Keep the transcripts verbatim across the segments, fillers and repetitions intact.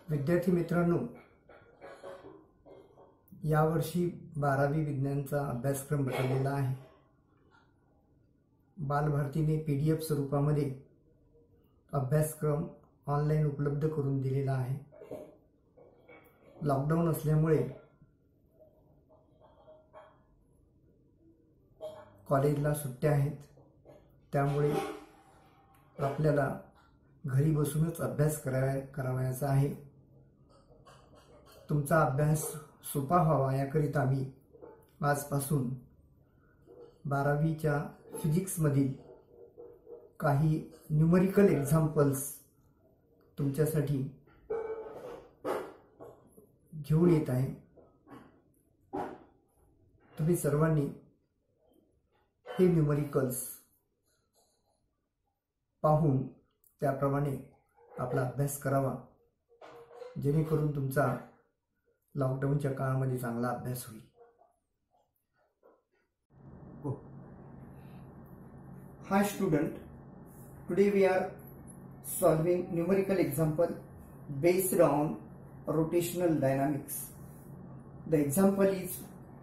विद्यार्थी मित्रांनो, यावर्षी बारावी विज्ञानचा अभ्यासक्रम बदललेला आहे। बालभारतीने पीडीएफ स्वरूपामध्ये अभ्यासक्रम ऑनलाइन उपलब्ध करून दिलेला आहे। लॉकडाऊन असल्यामुळे कॉलेजला सुट्ट्या आहेत, त्यामुळे आपल्याला घरी बसूनच अभ्यास करावा करावायचा आहे। तुमचा अभ्यास सोपा व्हावा याकरिता मी आजपासून बारावीच्या फिजिक्समधील काही न्यूमेरिकल एक्झाम्पल्स तुमच्यासाठी घेऊन येत आहे। तुम्ही सर्वांनी हे न्यूमेरिकल्स पाहून त्याप्रमाणे आपला अभ्यास करावा, जेणेकरून तुमचा लॉकडाऊनच्या काळामध्ये चांगला अभ्यास होईल। Hi student, today we are solving numerical example based on rotational dynamics. The example is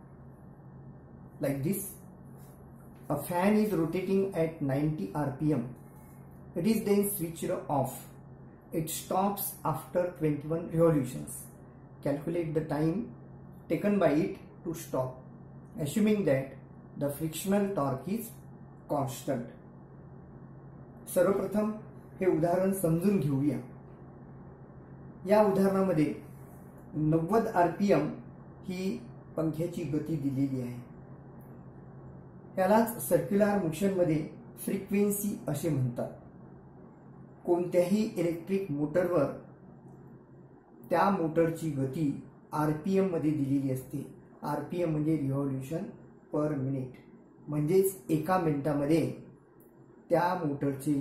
like this. A fan is rotating at ninety R P M. It is then switched off. It stops after twenty-one revolutions. Calculate the time taken by it to stop, assuming that the frictional torque is constant. सर्वप्रथम हे उदाहरण समजून घेऊया। या उदाहरणामध्ये नव्वद RPM ही पंख्याची गती दिलेली आहे। यालाच सर्क्युलर मोशन मध्ये फ्रिक्वेन्सी असे म्हणतात। कोणत्याही इलेक्ट्रिक मोटरवर त्या मोटरची गती आरपीएम मध्ये दिलेली असते। आरपीएम म्हणजे रिव्होल्यूशन पर मिनिट, म्हणजेच एका मिनिटामध्ये त्या मोटरचे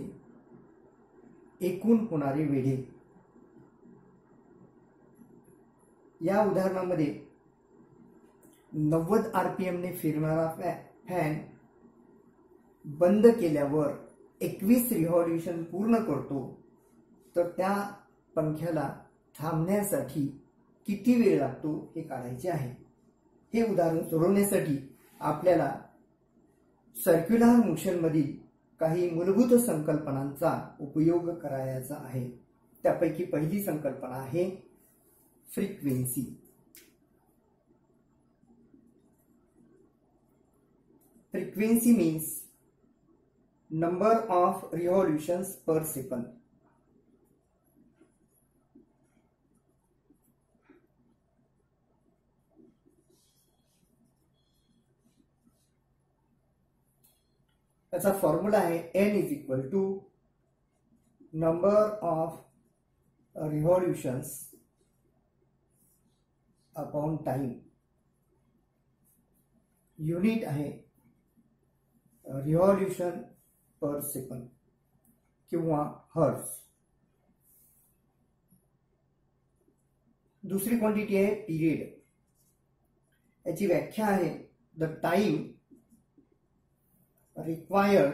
एकूण होणारे वेढे। या उदाहरणामध्ये नव्वद आरपीएम ने फिरणारा फॅन बंद केल्यावर एकवीस रिव्होल्यूशन पूर्ण करतो, तर त्या पंख्याला थांबण्यासाठी किती वेळ लागतो हे काढायचे आहे। हे उदाहरण सोडवण्यासाठी आपल्याला सर्क्युलर मोशन मधील काही मूलभूत संकल्पनांचा उपयोग करायचा आहे। त्यापैकी पहिली संकल्पना आहे frequency. Frequency means number of revolutions per second. त्याचा फॉर्म्युला आहे n is equal to number of revolutions upon time. Unit आहे रिव्होल्यूशन पर सेकंड किंवा हर्ट्ज। दुसरी क्वांटिटी आहे पीरियड। याची व्याख्या आहे the time required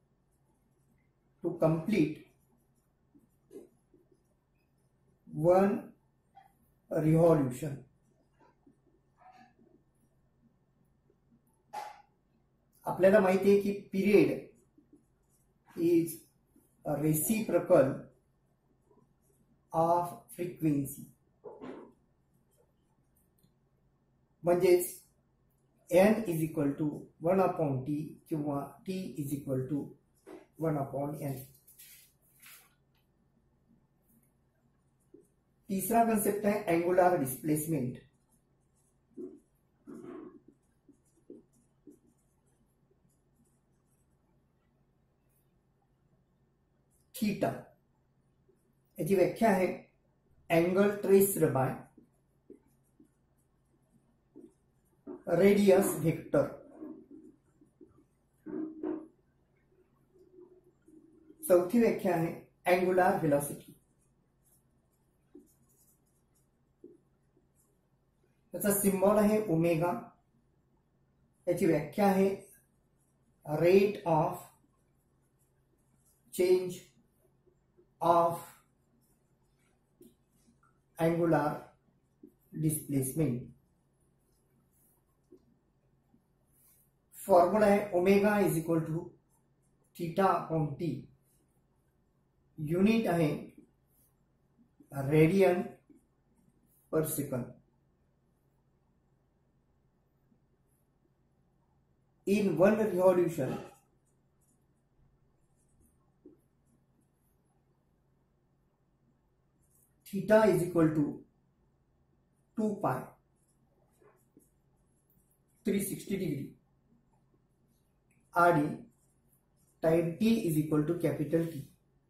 to complete one revolution. आपल्याला माहिती आहे की period is a reciprocal of frequency. म्हणजेच n is equal to one upon t किंवा t is equal to one upon n. तीसरा कंसेप्ट है एंगुलर डिस्प्लेसमेंट। थीटा याची व्याख्या आहे angle traced by radius vector. चौथी व्याख्या आहे एंगुलर वेलोसिटी। त्याचा सिंबल आहे ओमेगा। याची व्याख्या आहे rate of change of angular displacement. Formula है omega is equal to theta upon t. Unit आहे radian per second. In one revolution theta is equal to two pi three sixty degree आणि time t is equal to capital T.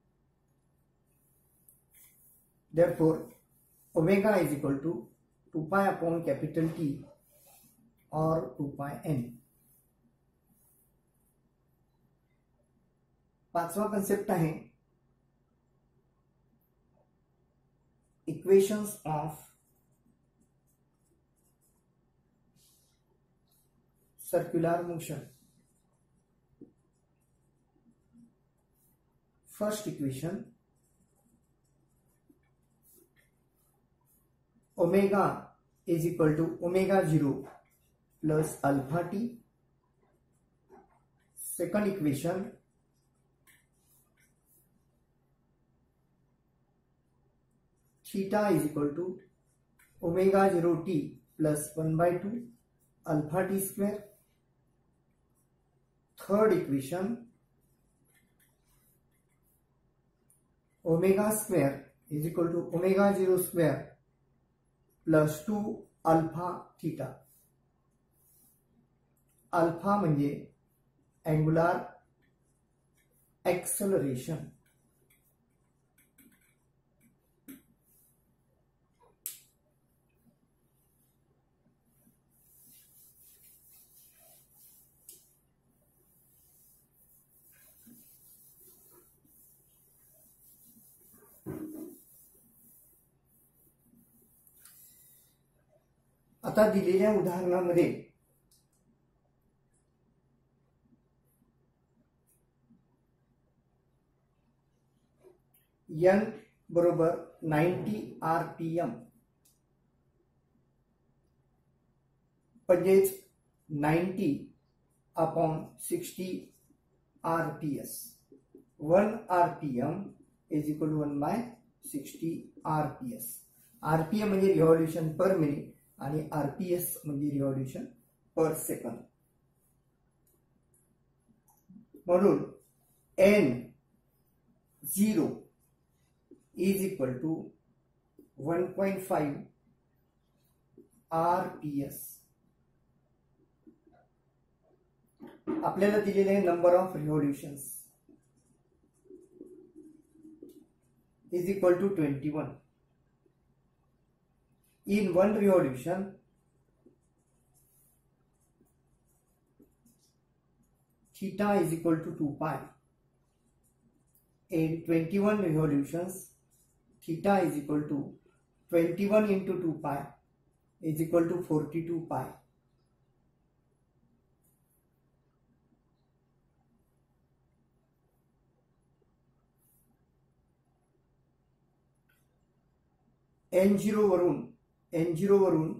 Therefore, omega is equal to two pi upon capital T or two pi n. पाचवा concept आहे equations of circular motion. First equation omega is equal to omega zero plus alpha t. Second equation theta is equal to omega zero t plus one by two alpha t square. Third equation omega square is equal to omega zero square plus two alpha theta. Alpha म्हणजे angular acceleration. आता दिलेल्या उदाहरणामध्ये n बरोबर ninety RPM म्हणजेच ninety upon sixty RPS. One RPM is equal to one by sixty RPS. RPM म्हणजे revolution per minute आणि RPS म्हणजे revolution per second. म्हणून n zero is equal to one point five RPS. आपल्याला दिलेले आहे number of revolutions is equal to twenty one. In one revolution, theta is equal to two pi. In twenty-one revolutions, theta is equal to twenty-one into two pi is equal to forty-two pi. N zero वरून n zero वरून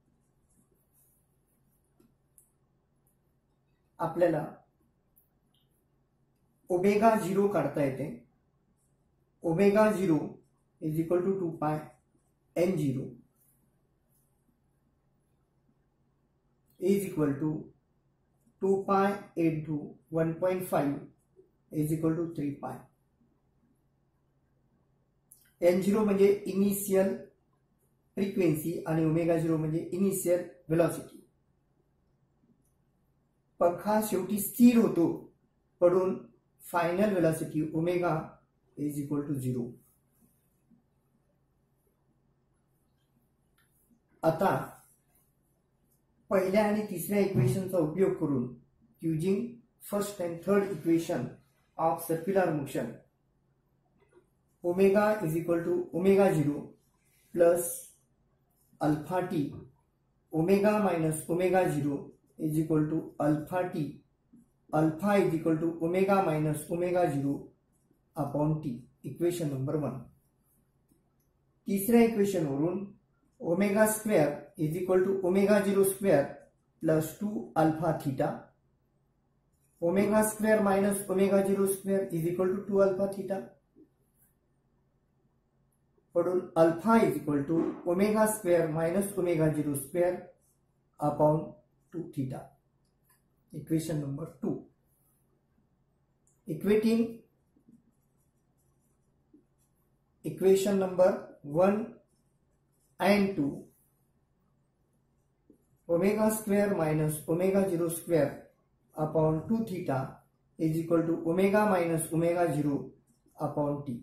आपल्याला omega zero काढता येते. Omega zero is equal to two pi n zero is equal to two pi into one point five is equal to three pi. N zero म्हणजे initial frequency आणि omega zero म्हणजे initial velocity. पंखा शेवटी स्थिर होतो म्हणून final velocity omega is equal to zero. आता पहिल्या आणि तिसऱ्या इक्वेशनचा उपयोग करून using first and third equation of circular motion omega is equal to omega zero plus alpha t. Omega minus omega zero is equal to alpha t. Alpha is equal to omega minus omega zero upon t. Equation number one. तिसऱ्या equation वरून omega square is equal to omega zero square plus two alpha theta, omega square minus omega zero square is equal to two alpha theta, म्हणून alpha is equal to omega square minus omega zero square upon two theta. Equation number two. Equating equation number one and two, omega square minus omega zero square upon two theta is equal to omega minus omega zero upon t.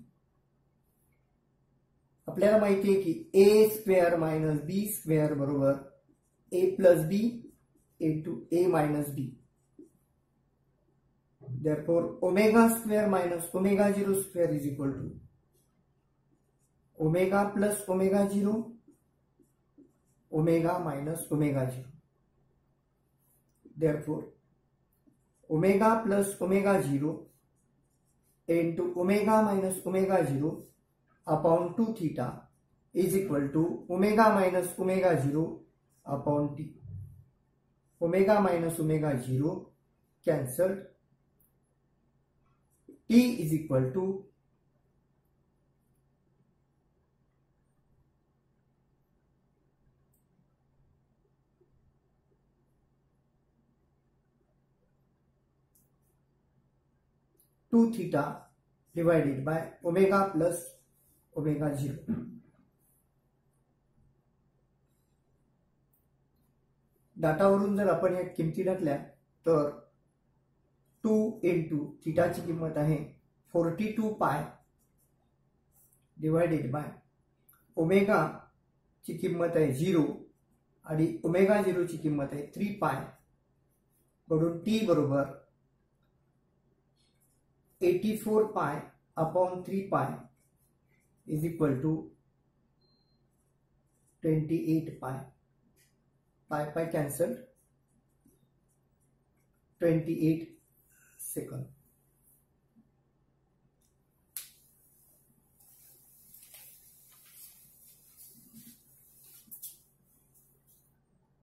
आपल्याला माहिती आहे की a square minus b square बरोबर a plus b into a minus b. Therefore omega square minus omega zero square is equal to omega plus omega zero omega minus omega zero. Therefore omega plus omega zero into omega minus omega zero upon two theta is equal to omega minus omega zero upon t. Omega minus omega zero cancelled. T is equal to two theta divided by omega plus omega zero. डाटावरून जर आपण या किमती टाकल्या तर two into थीटाची किंमत आहे forty two pi divided by omega ची किंमत आहे झिरो आणि ओमेगा झिरो ची किंमत आहे थ्री पाय, म्हणून टी बरोबर eighty four pi upon three pi is equal to twenty eight pi. Pi pi cancel, twenty eight second.